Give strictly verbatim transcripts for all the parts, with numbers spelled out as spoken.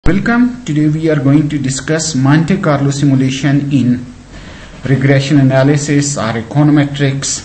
Welcome. Today we are going to discuss Monte Carlo simulation in regression analysis or econometrics.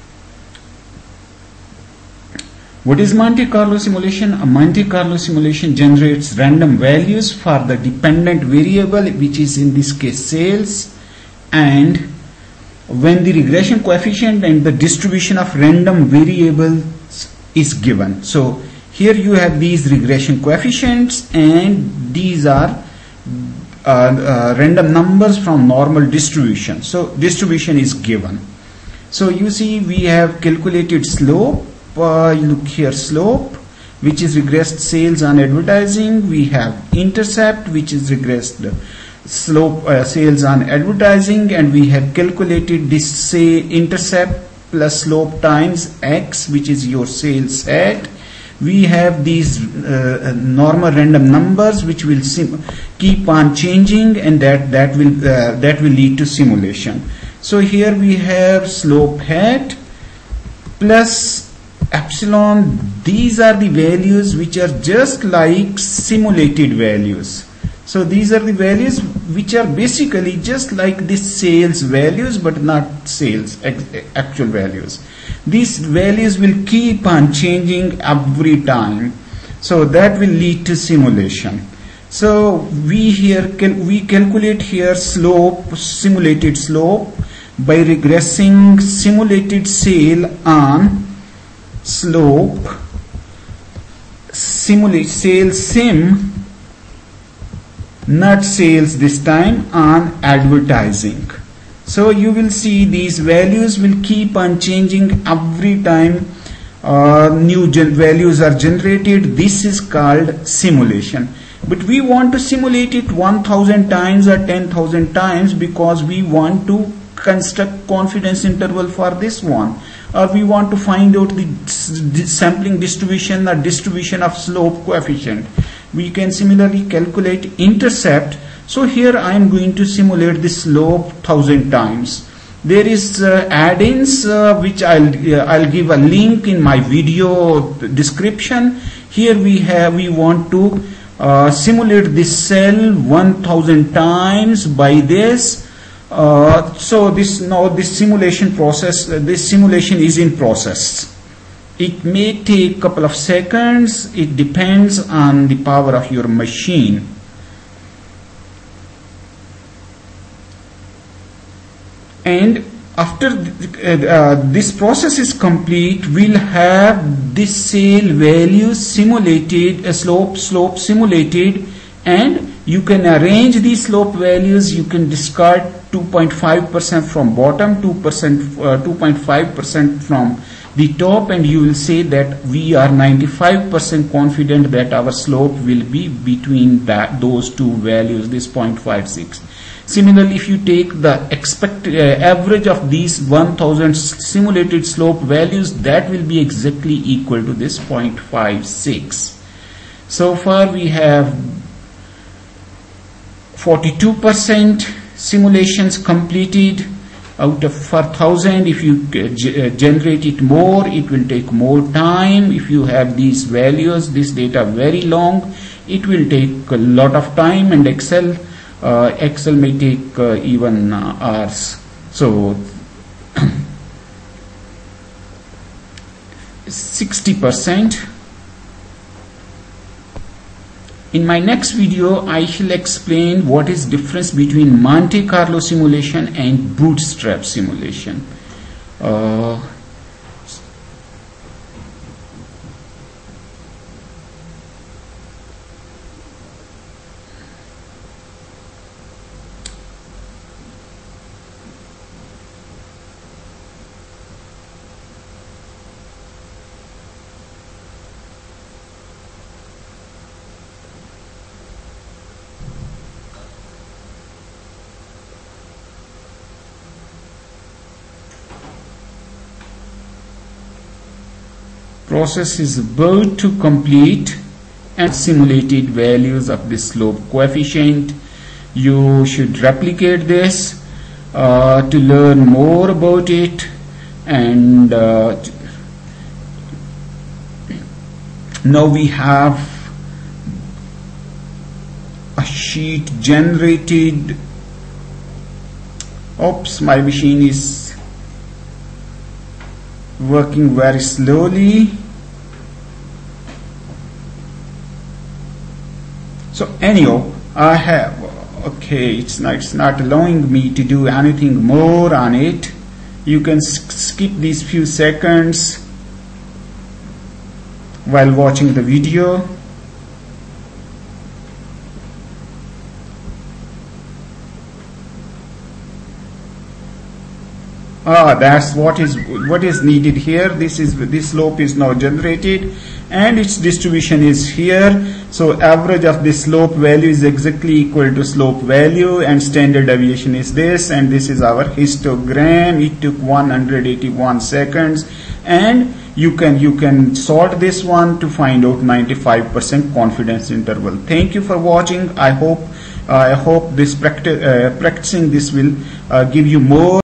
What is Monte Carlo simulation? A Monte Carlo simulation generates random values for the dependent variable, which is in this case sales, and when the regression coefficient and the distribution of random variables is given. So here you have these regression coefficients, and these are uh, uh, random numbers from normal distribution. So distribution is given. So you see we have calculated slope. Uh, look here, slope, which is regressed sales on advertising. We have intercept, which is regressed slope uh, sales on advertising, and we have calculated this say intercept plus slope times x, which is your sales head. We have these uh, normal random numbers which will sim keep on changing, and that that will uh, that will lead to simulation. So here we have slope head plus epsilon. These are the values which are just like simulated values. So these are the values which are basically just like the sales values, but not sales actual values. These values will keep on changing every time, so that will lead to simulation. So we here can we calculate here slope, simulated slope, by regressing simulated sale on slope, simulate sales sim, not sales this time, on advertising. So you will see these values will keep on changing every time uh, new gen values are generated. This is called simulation. But we want to simulate it one thousand times or ten thousand times, because we want to construct confidence interval for this one, or we want to find out the sampling distribution or distribution of slope coefficient. We can similarly calculate intercept. So here I am going to simulate the slope thousand times. There is uh, add-ins uh, which I'll uh, I'll give a link in my video description. Here we have we want to uh, simulate this cell one thousand times by this. Uh, so this now this simulation process, uh, this simulation is in process. It may take a couple of seconds. It depends on the power of your machine. And after th uh, this process is complete, we'll have this sale value simulated, a slope slope simulated, and you can arrange these slope values. You can discard two point five percent from bottom, two percent, uh, two point five percent from the top, and you will say that we are ninety-five percent confident that our slope will be between that those two values, this zero point five six. Similarly, if you take the expected uh, average of these one thousand simulated slope values, that will be exactly equal to this zero point five six. So far we have forty-two percent simulations completed out of four thousand. If you uh, generate it more, it will take more time. If you have these values, this data very long, it will take a lot of time, and Excel uh, Excel may take uh, even uh, hours. So sixty percent. In my next video, I shall explain what is difference between Monte Carlo simulation and bootstrap simulation. Uh, process is about to complete, and simulated values of the slope coefficient. You should replicate this uh, to learn more about it, and uh, now we have sheet generated. Oops, my machine is working very slowly. So anyhow, I have, okay, it's not, it's not allowing me to do anything more on it. You can skip these few seconds while watching the video. Ah, that's what is what is needed here. This is this slope is now generated, and its distribution is here. So average of the slope value is exactly equal to slope value, and standard deviation is this, and this is our histogram. It took one hundred eighty-one seconds, and you can you can sort this one to find out ninety-five percent confidence interval. Thank you for watching. I hope uh, I hope this practice uh, practicing this will uh, give you more